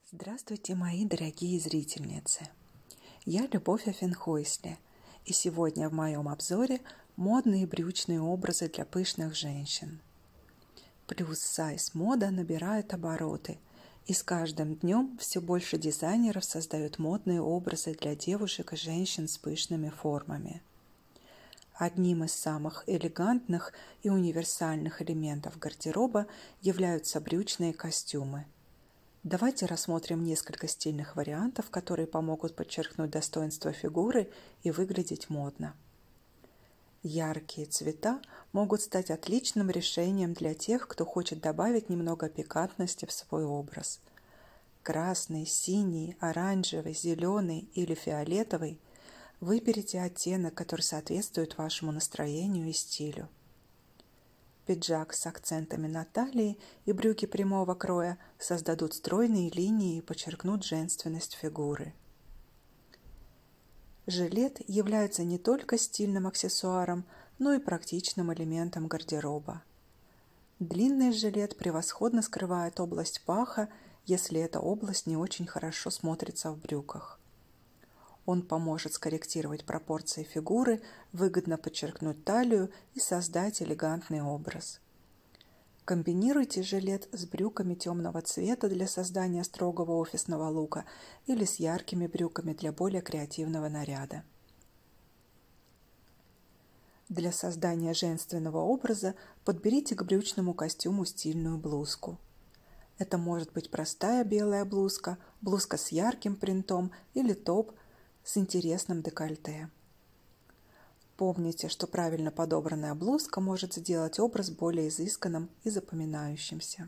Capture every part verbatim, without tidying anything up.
Здравствуйте, мои дорогие зрительницы! Я Любовь Афенхойсле, и сегодня в моем обзоре модные брючные образы для пышных женщин. Плюс-сайз мода набирает обороты, и с каждым днем все больше дизайнеров создают модные образы для девушек и женщин с пышными формами. Одним из самых элегантных и универсальных элементов гардероба являются брючные костюмы. Давайте рассмотрим несколько стильных вариантов, которые помогут подчеркнуть достоинство фигуры и выглядеть модно. Яркие цвета могут стать отличным решением для тех, кто хочет добавить немного пикантности в свой образ. Красный, синий, оранжевый, зеленый или фиолетовый – выберите оттенок, который соответствует вашему настроению и стилю. Пиджак с акцентами на талии и брюки прямого кроя создадут стройные линии и подчеркнут женственность фигуры. Жилет является не только стильным аксессуаром, но и практичным элементом гардероба. Длинный жилет превосходно скрывает область паха, если эта область не очень хорошо смотрится в брюках. Он поможет скорректировать пропорции фигуры, выгодно подчеркнуть талию и создать элегантный образ. Комбинируйте жилет с брюками темного цвета для создания строгого офисного лука или с яркими брюками для более креативного наряда. Для создания женственного образа подберите к брючному костюму стильную блузку. Это может быть простая белая блузка, блузка с ярким принтом или топ с интересным декольте. Помните, что правильно подобранная блузка может сделать образ более изысканным и запоминающимся.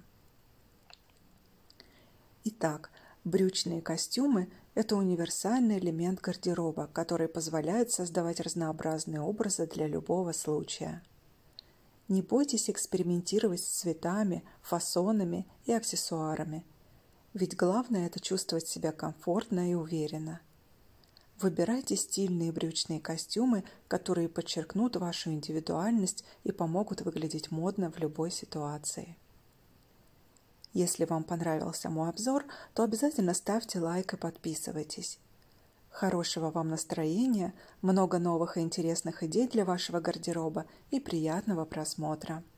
Итак, брючные костюмы – это универсальный элемент гардероба, который позволяет создавать разнообразные образы для любого случая. Не бойтесь экспериментировать с цветами, фасонами и аксессуарами, ведь главное – это чувствовать себя комфортно и уверенно. Выбирайте стильные брючные костюмы, которые подчеркнут вашу индивидуальность и помогут выглядеть модно в любой ситуации. Если вам понравился мой обзор, то обязательно ставьте лайк и подписывайтесь. Хорошего вам настроения, много новых и интересных идей для вашего гардероба и приятного просмотра!